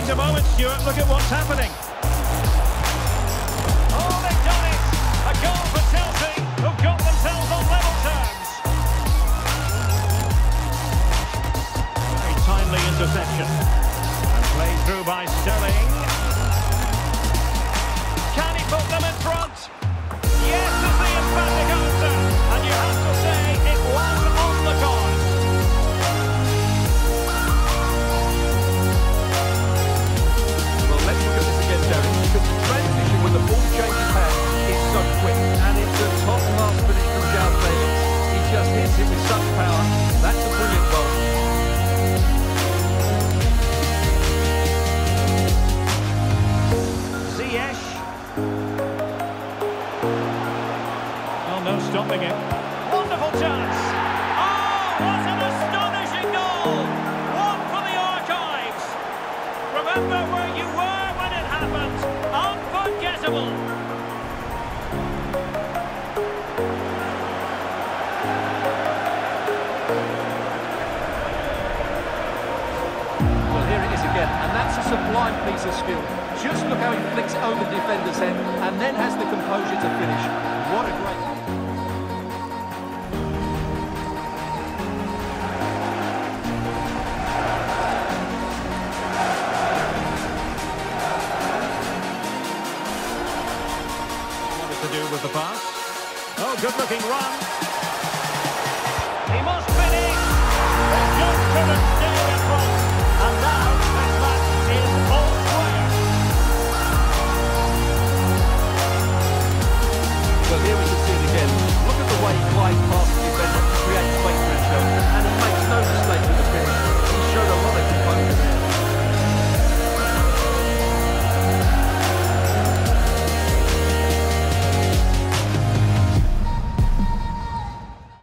a moment, Stuart. Look at what's happening. Oh, they've done it! A goal for Chelsea, who've got themselves on level terms. Very timely interception. And played through by Sterling. Can he put them in front? Yes, is the emphatic answer. And you have to say it was on the cards. Well, let's look at this again, Derek, because the transition when the ball changes hands is so quick. And it's a top-class finish from João Felix. He just hits it with such power. That's a brilliant goal. Ziyech. Oh, no stopping it. Wonderful chance. Oh, what an astonishing goal. One for the archives. Remember where you were when it happened. Unforgettable. Well, here it is again, and that's a sublime piece of skill. Just look how he flicks it over the defender's head and then has the composure to finish. What a great... What to do with the pass? Oh, good-looking run. He must finish. They just couldn't stay in front.